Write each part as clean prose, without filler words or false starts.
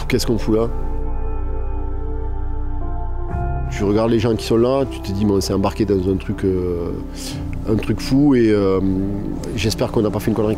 qu'est-ce qu'on fout là? Tu regardes les gens qui sont là, tu te dis, bon, on s'est embarqué dans un truc fou et j'espère qu'on n'a pas fait une connerie.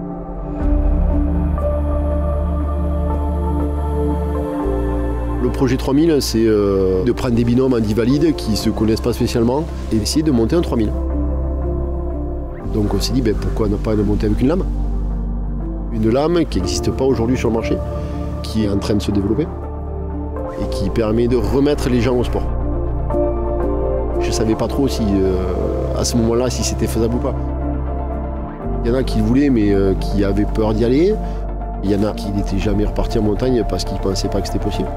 Le projet 3000, c'est de prendre des binômes invalides qui ne se connaissent pas spécialement et d'essayer de monter un 3000. Donc on s'est dit, pourquoi ne pas le monter avec une lame? Une lame qui n'existe pas aujourd'hui sur le marché, qui est en train de se développer et qui permet de remettre les gens au sport. Je ne savais pas trop si, à ce moment-là, si c'était faisable ou pas. Il y en a qui le voulaient, mais qui avaient peur d'y aller. Il y en a qui n'étaient jamais repartis en montagne parce qu'ils ne pensaient pas que c'était possible.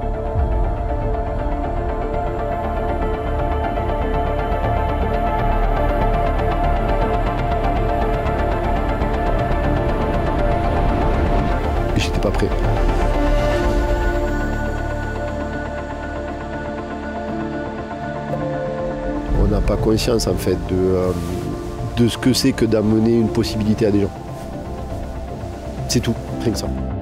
Et j'étais pas prêt. On n'a pas conscience en fait de ce que c'est que d'amener une possibilité à des gens. C'est tout, rien que ça.